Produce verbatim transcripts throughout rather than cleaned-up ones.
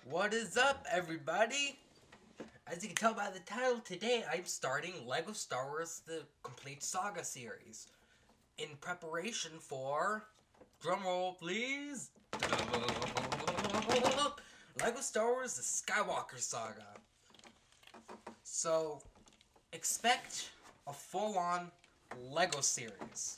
What is up, everybody? As you can tell by the title, today I'm starting LEGO Star Wars The Complete Saga series in preparation for, drumroll please, LEGO Star Wars The Skywalker Saga. So, expect a full-on LEGO series.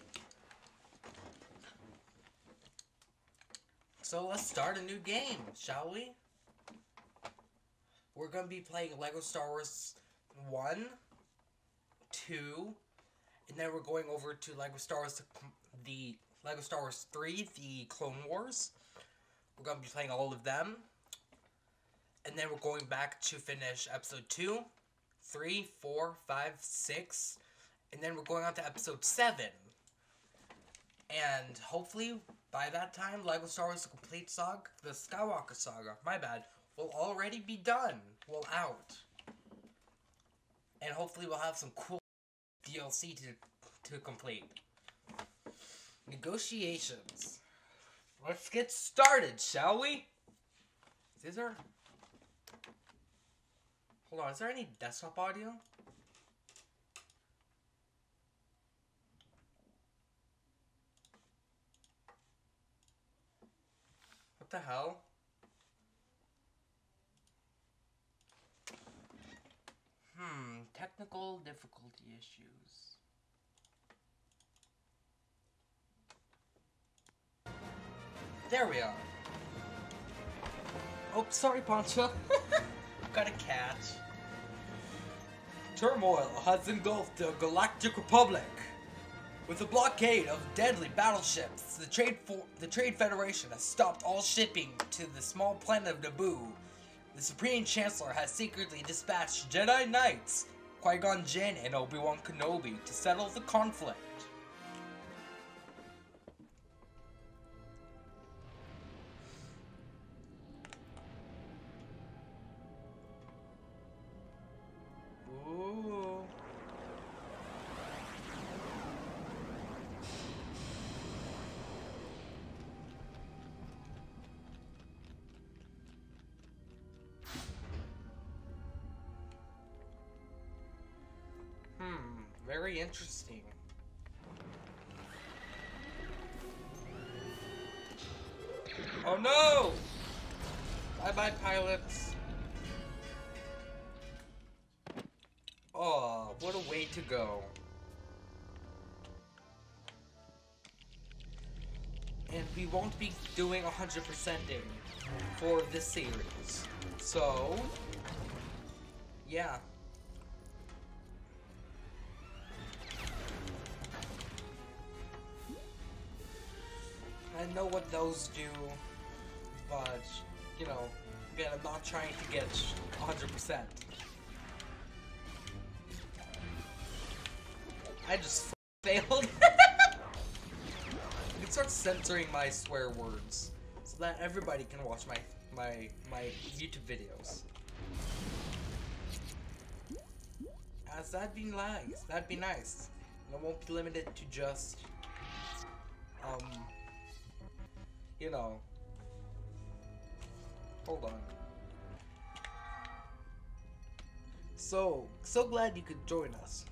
So let's start a new game, shall we? We're going to be playing LEGO Star Wars one, two, and then we're going over to LEGO Star Wars, the LEGO Star Wars three, the Clone Wars. We're going to be playing all of them. And then we're going back to finish episode two, three, four, five, six, and then we're going on to episode seven. And hopefully, by that time, LEGO Star Wars The Complete Saga, the Skywalker Saga, my bad, will already be done. Well, out. And hopefully we'll have some cool D L C to, to complete. Negotiations. Let's get started, shall we? Is there... Hold on, is there any desktop audio? What the hell? Hmm, technical difficulty issues. There we are. Oh, sorry, Poncho. Got a catch. Turmoil has engulfed the Galactic Republic. With a blockade of deadly battleships, the Trade for the Trade Federation has stopped all shipping to the small planet of Naboo. The Supreme Chancellor has secretly dispatched Jedi Knights, Qui-Gon Jinn and Obi-Wan Kenobi, to settle the conflict. Ooh. Hmm, very interesting. Oh no! Bye-bye, pilots. Oh, what a way to go. And we won't be doing one hundred percenting for this series. So, yeah. I know what those do, but, you know, again, I'm not trying to get one hundred percent. I just failed. I can start censoring my swear words so that everybody can watch my my my YouTube videos. As that'd be nice. That'd be nice. And it won't be limited to just um. You know, hold on. So, so glad you could join us.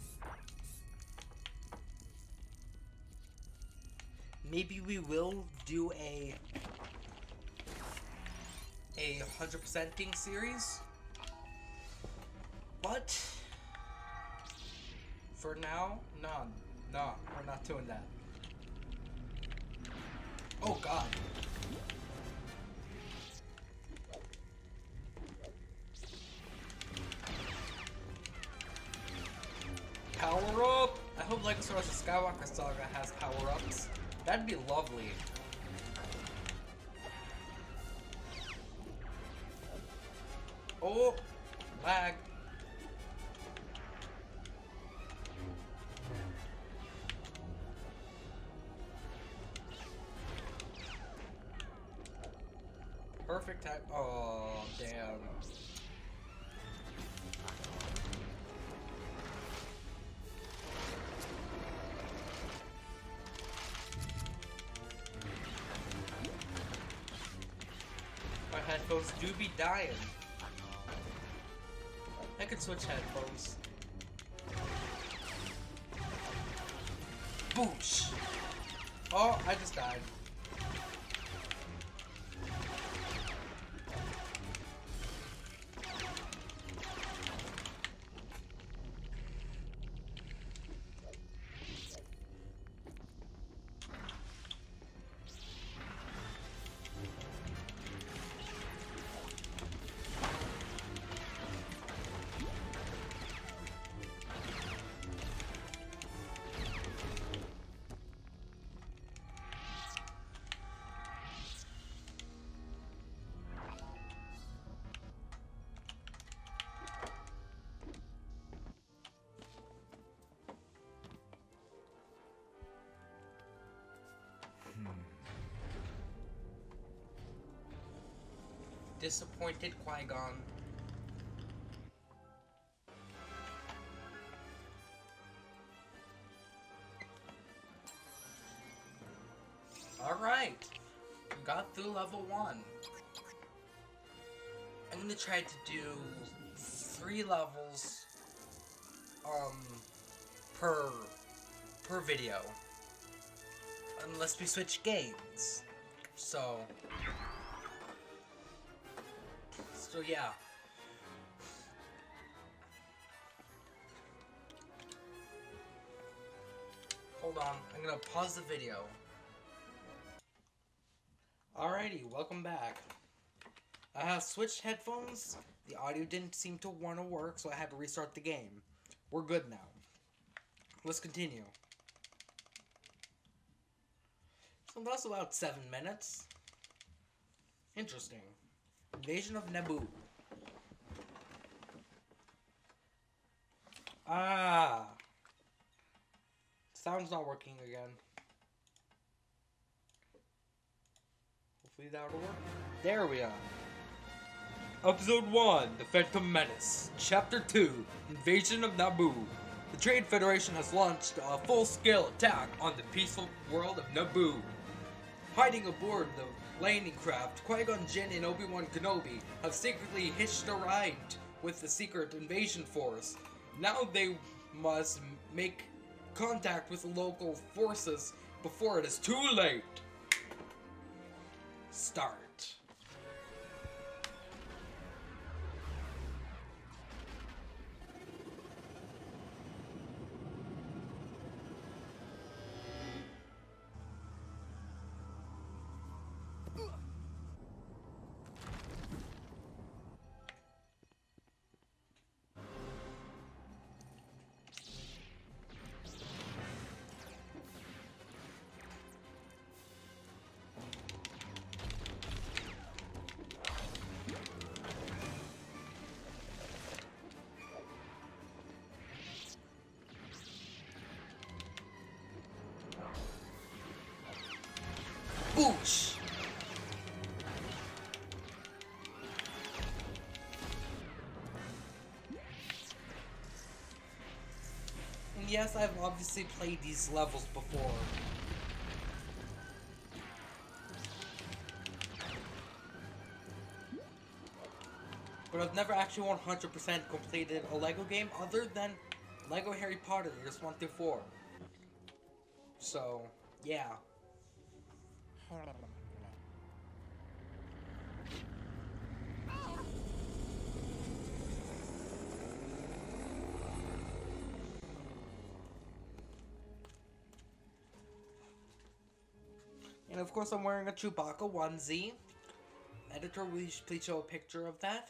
Maybe we will do a a one hundred percenting series, but for now, no, no, we're not doing that. Oh God. Power up! I hope LEGO Star Wars The Skywalker Saga has power-ups. That'd be lovely. Oh! Lag. Perfect time. Oh, damn. headphones do be dying. I could switch headphones. Boosh! Oh, I just died. Disappointed Qui-Gon. Alright. We got through level one. I'm gonna try to do three levels um per per video. Unless we switch games. So So yeah. Hold on, I'm gonna pause the video. Alrighty, welcome back. I have switched headphones. The audio didn't seem to want to work, so I had to restart the game. We're good now. Let's continue. So that's about seven minutes. Interesting. Invasion of Naboo. Ah. Sound's not working again. Hopefully that'll work. There we are. Episode one, The Phantom Menace. Chapter two, Invasion of Naboo. The Trade Federation has launched a full-scale attack on the peaceful world of Naboo. Hiding aboard the landing craft, Qui-Gon Jinn and Obi-Wan Kenobi have secretly hitched a ride with the secret invasion force. Now they must make contact with the local forces before it is too late. Start. Boosh! And yes, I've obviously played these levels before. But I've never actually one hundred percent completed a LEGO game other than LEGO Harry Potter Years one through four. So, yeah. And of course I'm wearing a Chewbacca onesie. Editor, will you please show a picture of that?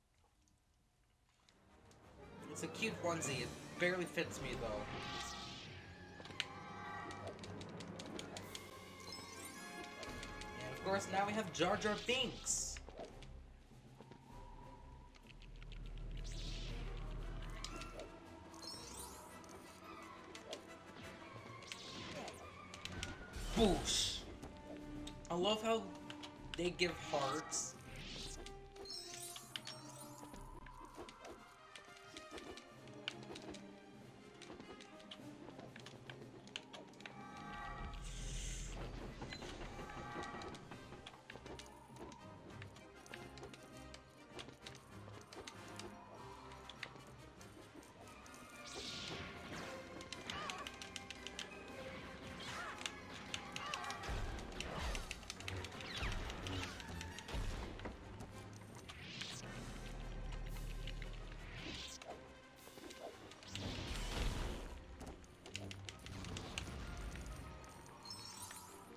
It's a cute onesie. It barely fits me though. And of course now we have Jar Jar Binks. Boosh! I love how they give hearts.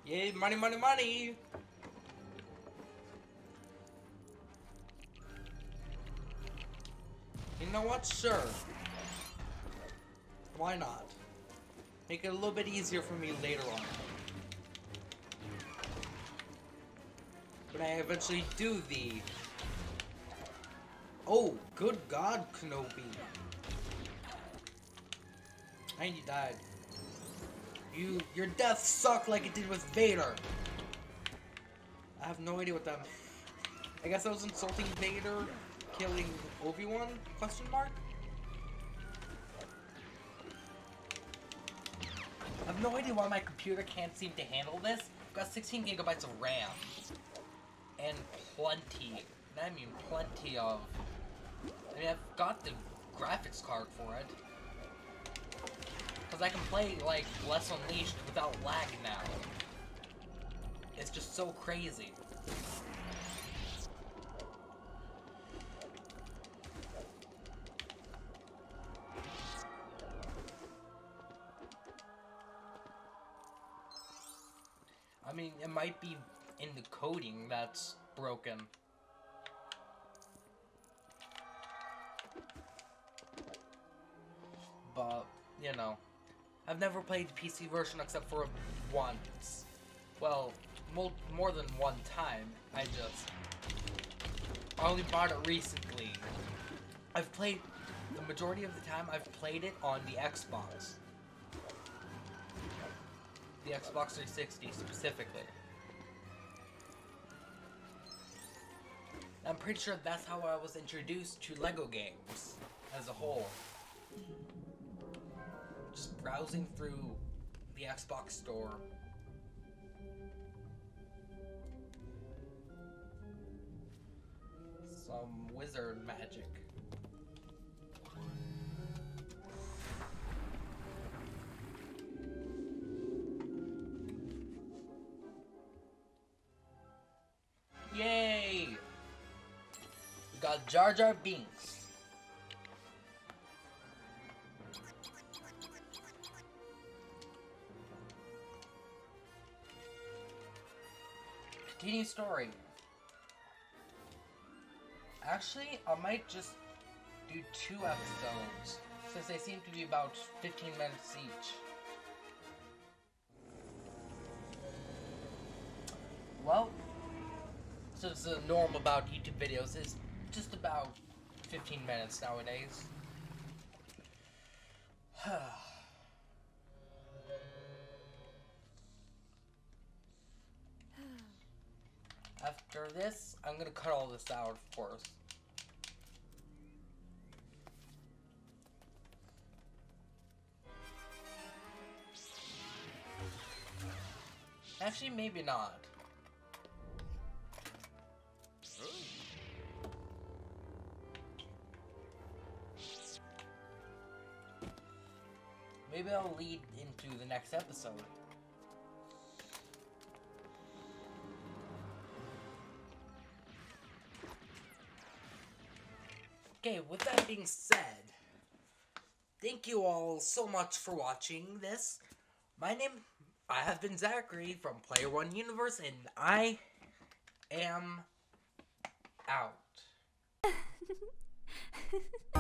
Yay, money, money, money! You know what? Sure. Why not? Make it a little bit easier for me later on. When I eventually do the... Oh, good God, Kenobi. And you died. You, your death sucked like it did with Vader. I have no idea what that... I guess I was insulting Vader, killing Obi-Wan? Question mark? I have no idea why my computer can't seem to handle this. I've got sixteen gigabytes of RAM. And plenty, and I mean plenty of... I mean, I've got the graphics card for it. Because I can play, like, Less Unleashed without lag now. It's just so crazy. I mean, it might be in the coding that's broken. But, you know, I've never played the P C version except for once. Well, mo more than one time. I just... I only bought it recently. I've played... The majority of the time, I've played it on the Xbox. The Xbox three sixty, specifically. I'm pretty sure that's how I was introduced to LEGO games as a whole. Just browsing through the Xbox store. Some wizard magic. Yay! We got Jar Jar Binks. Continue story. Actually, I might just do two episodes, since they seem to be about fifteen minutes each. Well, since the norm about YouTube videos is just about fifteen minutes nowadays. After this, I'm gonna cut all this out, of course. Actually, maybe not. Maybe I'll lead into the next episode. Okay, with that being said, thank you all so much for watching this. My name, I have been Zachary from Player One Universe, and I am out.